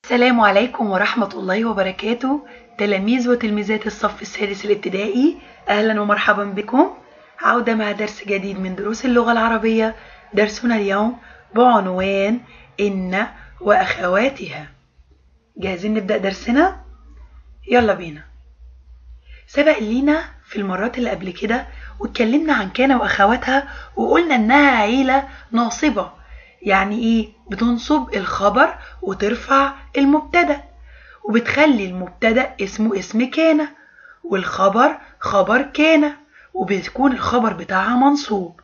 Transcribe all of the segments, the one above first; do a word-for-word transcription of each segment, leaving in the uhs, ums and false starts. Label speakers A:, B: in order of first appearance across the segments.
A: السلام عليكم ورحمة الله وبركاته. تلاميذ وتلميذات الصف السادس الابتدائي، أهلا ومرحبا بكم. عودة مع درس جديد من دروس اللغة العربية. درسنا اليوم بعنوان إن وأخواتها. جاهزين نبدأ درسنا؟ يلا بينا. سبق لينا في المرات اللي قبل كده واتكلمنا عن كان وأخواتها وقلنا إنها عيلة ناصبة. يعني إيه؟ بتنصب الخبر وترفع المبتدأ، وبتخلي المبتدأ اسمه اسم كان والخبر خبر كان، وبتكون الخبر بتاعها منصوب.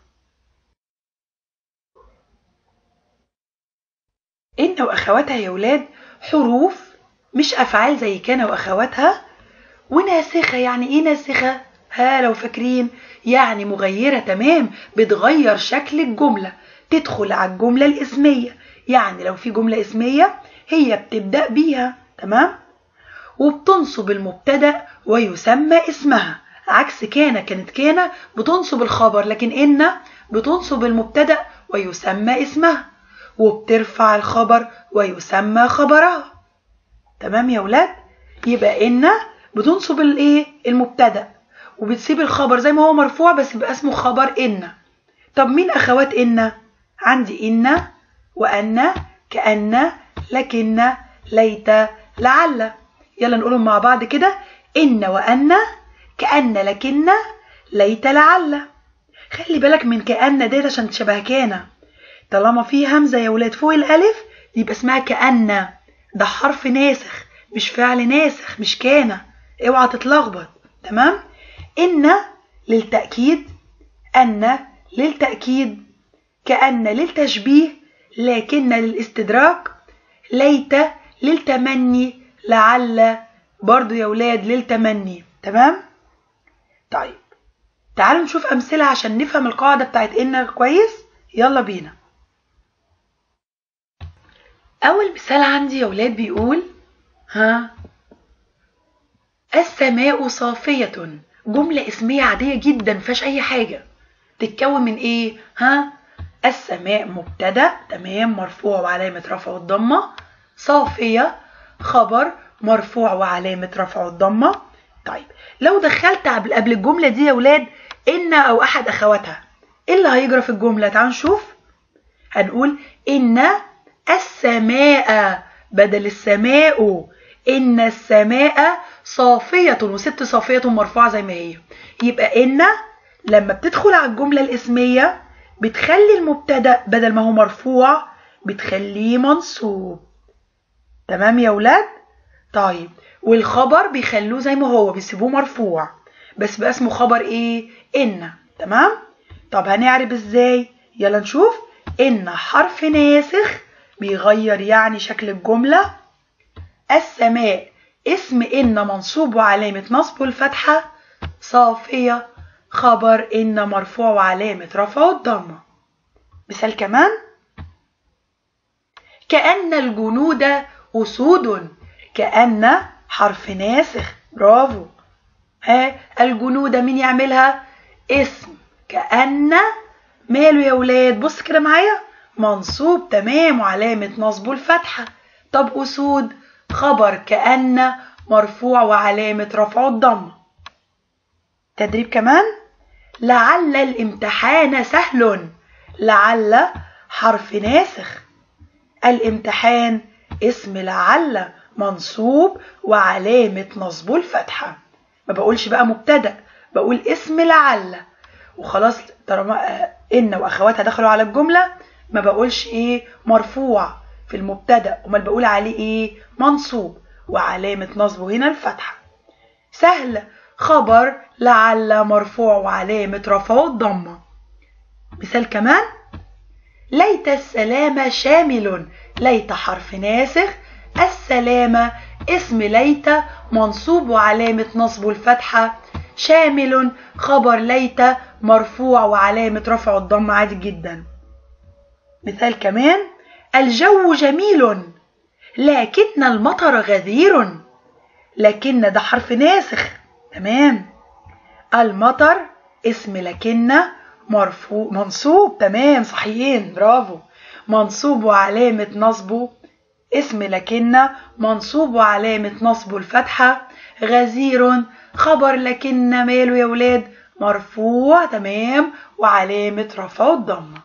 A: إن وأخواتها يا ولاد حروف مش أفعال زي كان وأخواتها، وناسخة. يعني إيه ناسخة؟ ها لو فاكرين، يعني مغيرة تمام، بتغير شكل الجملة، تدخل على الجملة الاسمية. يعني لو في جملة اسمية هي بتبدأ بيها، تمام، وبتنصب المبتدأ ويسمى اسمها. عكس كان، كانت كان بتنصب الخبر، لكن إن بتنصب المبتدأ ويسمى اسمها، وبترفع الخبر ويسمى خبرها. تمام يا ولاد؟ يبقى إن بتنصب الايه؟ المبتدأ، وبتسيب الخبر زي ما هو مرفوع بس يبقى اسمه خبر إن. طب مين أخوات إن؟ عندي إن وأن، كأن، لكن، ليت، لعل. يلا نقولهم مع بعض كده: إن وأن، كأن، لكن، ليت، لعل. خلي بالك من كأن ديت عشان تشبه كان. طالما في همزة يا ولاد فوق الألف يبقى اسمها كأن، ده حرف ناسخ مش فعل ناسخ، مش كان. اوعى تتلخبط، تمام؟ إن للتأكيد، أن للتأكيد، كأن للتشبيه، لكن للاستدراك، ليت للتمني، لعل برضو يا ولاد للتمني. تمام؟ طيب تعالوا نشوف أمثلة عشان نفهم القاعدة بتاعت إن كويس. يلا بينا. أول مثال عندي يا ولاد بيقول ها السماء صافية. جملة اسمية عادية جدا مفيهاش أي حاجة. تتكون من إيه؟ ها السماء مبتدأ تمام مرفوع وعلامة رفعه الضمة، صافية خبر مرفوع وعلامة رفعه الضمة. طيب لو دخلت قبل قبل الجملة دي يا ولاد إن أو أحد أخواتها، إيه اللي هيجرى في الجملة؟ تعالوا نشوف. هنقول إن السماء بدل السماء، إن السماء صافية، وست صافية مرفوعة زي ما هي. يبقى إن لما بتدخل على الجملة الاسمية بتخلي المبتدأ بدل ما هو مرفوع بتخليه منصوب. تمام يا ولاد؟ طيب والخبر بيخلوه زي ما هو، بيسيبوه مرفوع بس بقى اسمه خبر ايه؟ إن. تمام؟ طب هنعرف ازاي؟ يلا نشوف. إن حرف ناسخ بيغير يعني شكل الجملة. السماء اسم إن منصوب وعلامة نصبه الفتحة. صافية خبر إن مرفوع وعلامة رفعه الضمة. مثال كمان: كأن الجنود أسود. كأن حرف ناسخ، برافو. ها الجنود مين يعملها؟ اسم كأن، ماله يا ولاد؟ بص كده معايا، منصوب تمام وعلامة نصبه الفتحة. طب أسود خبر كأن مرفوع وعلامة رفعه الضمة. تدريب كمان: لعل الامتحان سهل. لعل حرف ناسخ، الامتحان اسم لعل منصوب وعلامة نصبه الفتحة. ما بقولش بقى مبتدأ، بقول اسم لعل وخلاص. طالما إن وأخواتها دخلوا على الجملة ما بقولش إيه مرفوع في المبتدأ، امال بقول عليه إيه منصوب وعلامة نصبه هنا الفتحة. سهل خبر لعل مرفوع وعلامة رفعه الضمة. مثال كمان: ليت السلام شامل. ليت حرف ناسخ، السلام اسم ليت منصوب وعلامة نصبه الفتحة، شامل خبر ليت مرفوع وعلامة رفعه الضمة عادي جدا. مثال كمان: الجو جميل لكن المطر غزير. لكن ده حرف ناسخ، تمام. المطر اسم لكن مرفوع منصوب، تمام صحيحين برافو، منصوب وعلامة نصبه اسم لكن منصوب وعلامة نصبه الفتحة. غزير خبر لكن ماله يا ولاد؟ مرفوع تمام وعلامة رفعه الضمة.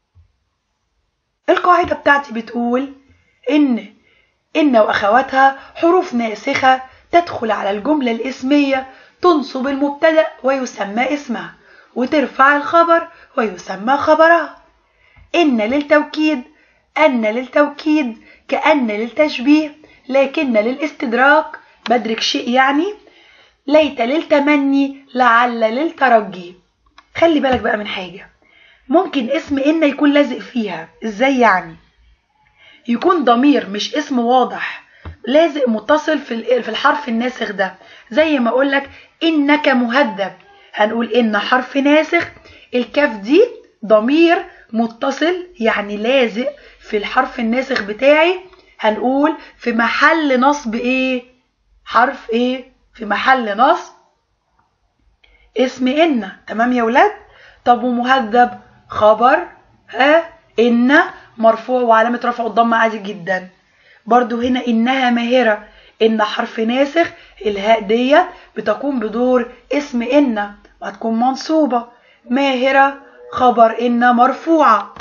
A: القاعدة بتاعتي بتقول إن إن وأخواتها حروف ناسخة تدخل على الجملة الاسمية، تنصب المبتدأ ويسمى اسمها، وترفع الخبر ويسمى خبرها. إن للتوكيد، أن للتوكيد، كأن للتشبيه، لكن للاستدراك، بدرك شيء يعني، ليت للتمني، لعل للترجي. خلي بالك بقى من حاجة، ممكن اسم إن يكون لازق فيها. إزاي يعني؟ يكون ضمير مش اسم واضح لازق متصل في الحرف الناسخ ده، زي ما أقولك إنك مهذب، هنقول إن حرف ناسخ، الكاف دي ضمير متصل يعني لازق في الحرف الناسخ بتاعي، هنقول في محل نصب إيه؟ حرف إيه؟ في محل نصب اسم إن. تمام يا ولاد؟ طب ومهذب خبر ها إن مرفوع وعلامة رفعه الضمة عادي جدا. برضو هنا إنها ماهرة، إن حرف ناسخ، الهاء ديت بتقوم بدور اسم إن وهتكون منصوبة. ماهرة خبر إن مرفوعة.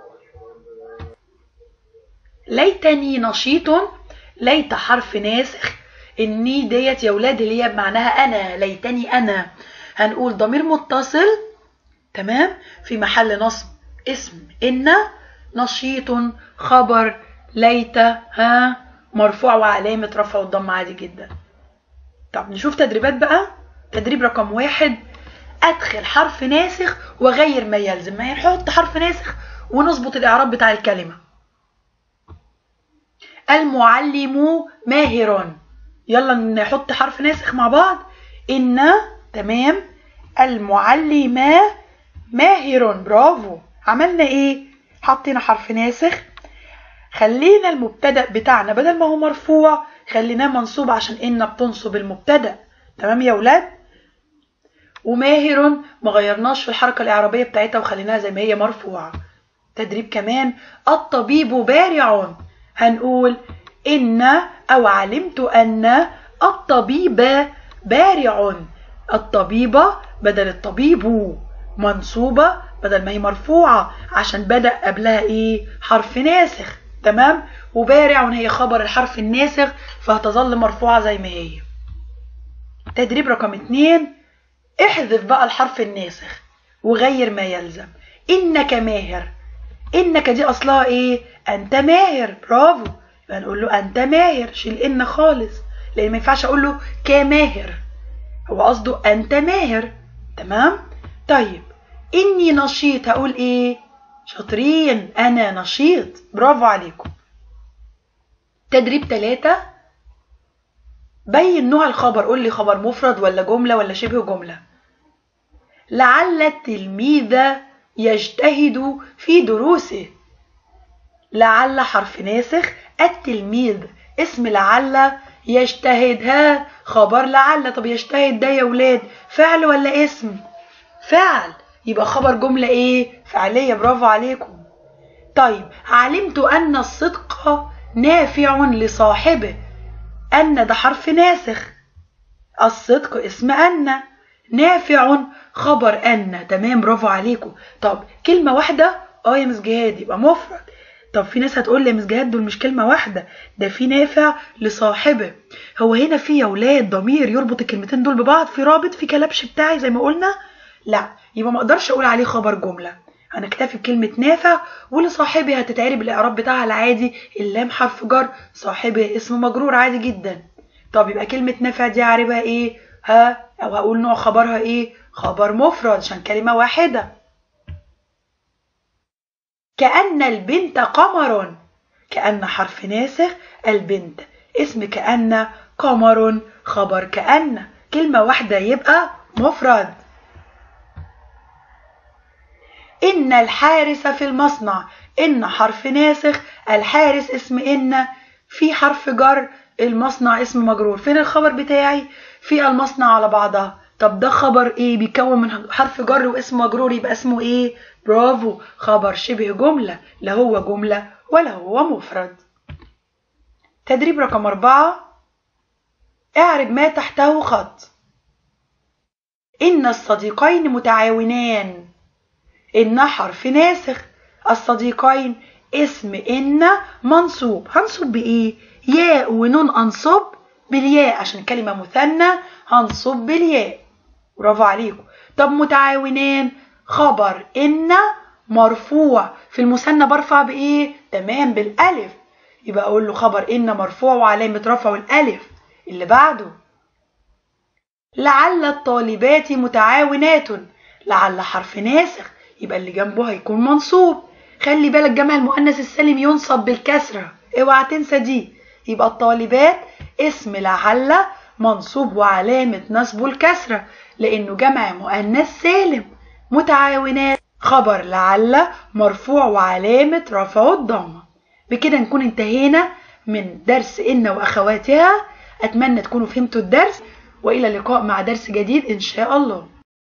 A: ليتني نشيط، ليت حرف ناسخ، الني ديت يا ولاد اللي هي بمعناها أنا، ليتني أنا، هنقول ضمير متصل تمام في محل نصب اسم إن، نشيط خبر ليت ها مرفوع وعلامة رفعه الضمة عادي جدا. طب نشوف تدريبات بقى. تدريب رقم واحد، أدخل حرف ناسخ وغير ما يلزم. ما نحط حرف ناسخ ونظبط الإعراب بتاع الكلمة. المعلم ماهر، يلا نحط حرف ناسخ مع بعض. إن تمام، المعلم ماهر، برافو. عملنا إيه؟ حطينا حرف ناسخ، خلينا المبتدأ بتاعنا بدل ما هو مرفوع خليناه منصوب عشان إن بتنصب المبتدأ. تمام يا ولاد؟ وماهر ما غيرناش في الحركة الإعرابية بتاعتها وخليناها زي ما هي مرفوعة. تدريب كمان، الطبيب بارع، هنقول إن أو علمت أن الطبيب بارع. الطبيبة بدل الطبيب، منصوبة بدل ما هي مرفوعة عشان بدأ قبلها إيه؟ حرف ناسخ. تمام؟ وبارع هي خبر الحرف الناسخ فهتظل مرفوعة زي ما هي. تدريب رقم اتنين، احذف بقى الحرف الناسخ وغير ما يلزم. إنك ماهر، إنك دي أصلها إيه؟ أنت ماهر، برافو. يبقى نقول له أنت ماهر، شيل إن خالص لأن ما ينفعش أقول له كماهر، هو قصده أنت ماهر. تمام؟ طيب إني نشيط، هقول إيه؟ شاطرين، أنا نشيط، برافو عليكم. تدريب ثلاثة، بين نوع الخبر، قول لي خبر مفرد ولا جملة ولا شبه جملة. لعل التلميذ يجتهد في دروسه. لعل حرف ناسخ، التلميذ اسم لعل، يجتهد ها خبر لعل. طب يجتهد ده يا ولاد فعل ولا اسم؟ فعل، يبقى خبر جملة ايه؟ فعلية، برافو عليكم. طيب علمت أن الصدق نافع لصاحبه. أن ده حرف ناسخ، الصدق اسم أن، نافع خبر أن. تمام، برافو عليكم. طب كلمة واحدة اه يا مس جهاد يبقى مفرد. طب في ناس هتقول لي يا مس جهاد دول مش كلمة واحدة، ده في نافع لصاحبه. هو هنا في يا ولاد ضمير يربط الكلمتين دول ببعض، في رابط في كلبش بتاعي زي ما قلنا؟ لا، يبقى ما اقدرش اقول عليه خبر جملة، هنكتفي بكلمة نافع. ولصاحبه هتتعرب الإعراب بتاعها العادي، اللام حرف جر، صاحبه اسم مجرور عادي جدا. طب يبقى كلمة نافع دي عاربها ايه؟ ها، او هقول نوع خبرها ايه؟ خبر مفرد عشان كلمة واحدة. كأن البنت قمر، كأن حرف ناسخ، البنت اسم كأن، قمر خبر كأن، كلمة واحدة يبقى مفرد. إن الحارس في المصنع، إن حرف ناسخ، الحارس اسم إن، في حرف جر، المصنع اسم مجرور. فين الخبر بتاعي؟ في المصنع على بعضها. طب ده خبر ايه؟ بيكون من حرف جر واسم مجرور، يبقى اسمه ايه؟ برافو، خبر شبه جملة، لا هو جملة ولا هو مفرد. تدريب رقم أربعة، اعرب ما تحته خط. إن الصديقين متعاونان. إن حرف ناسخ، الصديقين اسم إن منصوب، هنصب بإيه؟ ياء ونون أنصب بالياء عشان كلمة مثنى هنصب بالياء. برافو عليكم. طب متعاونان خبر إن مرفوع، في المثنى برفع بإيه؟ تمام بالألف، يبقى أقول له خبر إن مرفوع وعلامة رفعه الألف. اللي بعده لعل الطالبات متعاونات. لعل حرف ناسخ يبقى اللي جنبه هيكون منصوب. خلي بالك جمع المؤنث السالم ينصب بالكسرة، اوعى تنسى دي. يبقى الطالبات اسم لعل منصوب وعلامة نصبه الكسرة لأنه جمع مؤنث سالم. متعاونات خبر لعل مرفوع وعلامة رفعه الضمة. بكده نكون انتهينا من درس إن وأخواتها. أتمنى تكونوا فهمتوا الدرس، وإلى اللقاء مع درس جديد إن شاء الله.